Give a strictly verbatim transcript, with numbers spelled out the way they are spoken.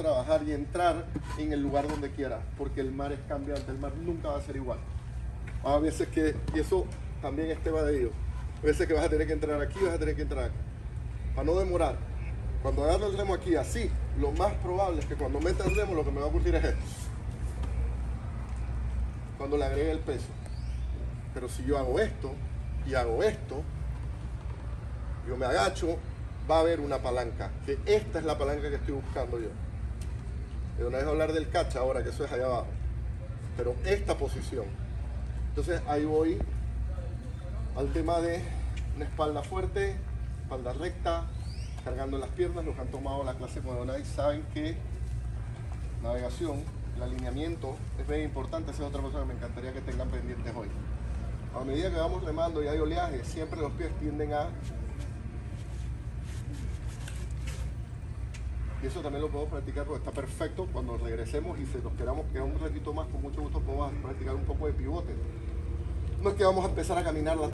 trabajar y entrar en el lugar donde quieras, porque el mar es cambiante, el mar nunca va a ser igual. A veces que, y eso también es tema de ellos, a veces que vas a tener que entrar aquí, vas a tener que entrar acá. Para no demorar, cuando agarro el remo aquí así, lo más probable es que cuando meta el remo lo que me va a ocurrir es esto. Cuando le agregue el peso. Pero si yo hago esto y hago esto, yo me agacho, va a haber una palanca, que esta es la palanca que estoy buscando yo. Y no es hablar del catch ahora, que eso es allá abajo, pero esta posición. Entonces ahí voy al tema de una espalda fuerte, espalda recta, cargando las piernas. Los que han tomado la clase con Donai saben que navegación, el alineamiento es bien importante. Esa es otra cosa que me encantaría que tengan pendientes hoy. A medida que vamos remando y hay oleaje, siempre los pies tienden a... Y eso también lo podemos practicar porque está perfecto. Cuando regresemos y se nos quedamos quedar un ratito más, con mucho gusto podemos practicar un poco de pivote. No es que vamos a empezar a caminar las